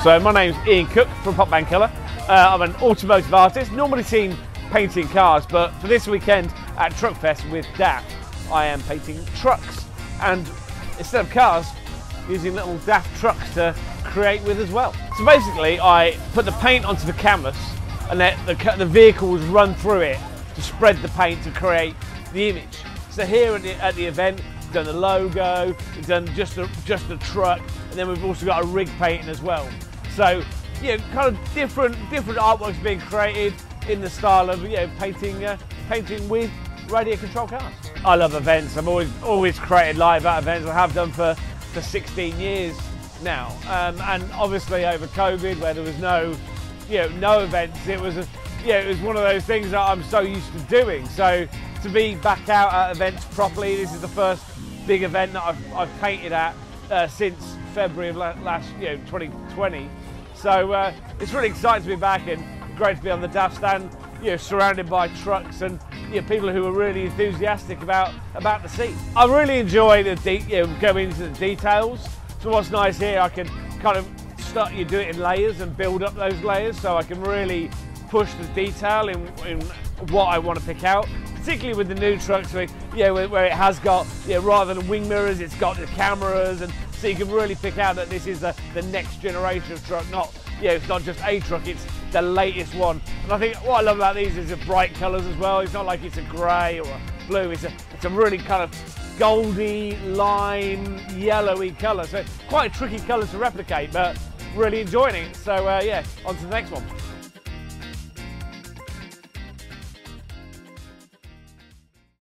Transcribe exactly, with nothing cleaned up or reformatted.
So my name's Ian Cook from Pop Band Killer. Uh, I'm an automotive artist, normally seen painting cars, but for this weekend at Truckfest with D A F, I am painting trucks. And instead of cars, using little D A F trucks to create with as well. So basically, I put the paint onto the canvas and let the, the vehicles run through it to spread the paint to create the image. So here at the, at the event, we've done the logo, we've done just the, just the truck, and then we've also got a rig painting as well. So, you know, kind of different different artworks being created in the style of, you know, painting uh, painting with radio control cars. I love events. I've always always created live at events. I have done for for sixteen years now, um, and obviously over COVID, where there was no, you know, no events, it was a, yeah, it was one of those things that I'm so used to doing. So to be back out at events properly, this is the first big event that I've, I've painted at uh, since February of last, you know, twenty twenty. So uh, it's really exciting to be back and great to be on the D A F stand, you know, surrounded by trucks and, you know, people who are really enthusiastic about about the scene. I really enjoy the de you know, going into the details. So what's nice here, I can kind of start you do it in layers and build up those layers, so I can really push the detail in, in what I want to pick out. Particularly with the new trucks, where, you know, where it has got, you know, rather than wing mirrors, it's got the cameras, and so you can really pick out that this is the, the next generation of truck. Not, you know, it's not just a truck, it's the latest one. And I think what I love about these is the bright colours as well. It's not like it's a grey or a blue. It's a, it's a really kind of goldy, lime, yellowy colour. So quite a tricky colour to replicate, but really enjoying it. So uh, yeah, on to the next one.